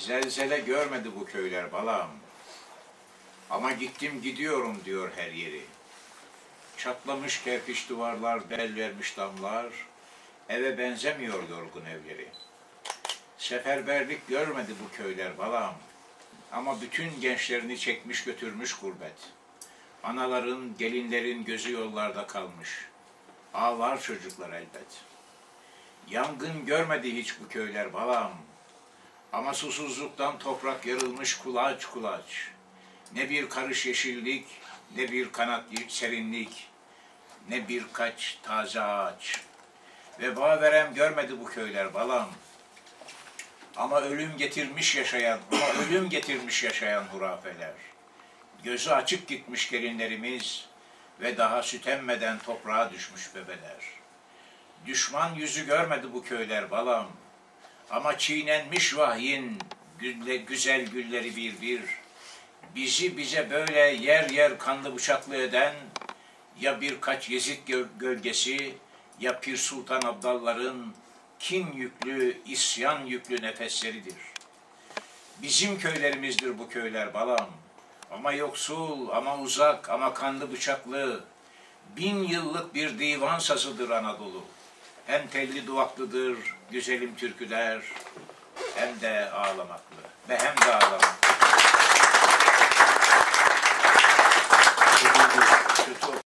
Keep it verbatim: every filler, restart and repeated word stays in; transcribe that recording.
Zelzele görmedi bu köyler balam. Ama gittim gidiyorum diyor her yeri. Çatlamış kerpiç duvarlar, bel vermiş damlar, eve benzemiyor yorgun evleri. Seferberlik görmedi bu köyler balam. Ama bütün gençlerini çekmiş götürmüş gurbet. Anaların, gelinlerin gözü yollarda kalmış. Ağlar çocuklar elbet. Yangın görmedi hiç bu köyler balam. Ama susuzluktan toprak yarılmış kulaç kulaç. Ne bir karış yeşillik, ne bir kanat serinlik, ne birkaç taze ağaç. Veba verem görmedi bu köyler balam. Ama ölüm getirmiş yaşayan, ama ölüm getirmiş yaşayan hurafeler. Gözü açık gitmiş gelinlerimiz ve daha süt emmeden toprağa düşmüş bebeler. Düşman yüzü görmedi bu köyler balam. Ama çiğnenmiş vahyin güzel gülleri bir bir. Bizi bize böyle yer yer kanlı bıçaklı eden ya birkaç Yezid gölgesi ya Pir Sultan Abdalların kin yüklü, isyan yüklü nefesleridir. Bizim köylerimizdir bu köyler balam. Ama yoksul, ama uzak, ama kanlı bıçaklı. Bin yıllık bir divan sazıdır Anadolu. Hem telli duvaklıdır güzelim türküler, hem de ağlamaklı ve hem de ağlamaklı. Kötü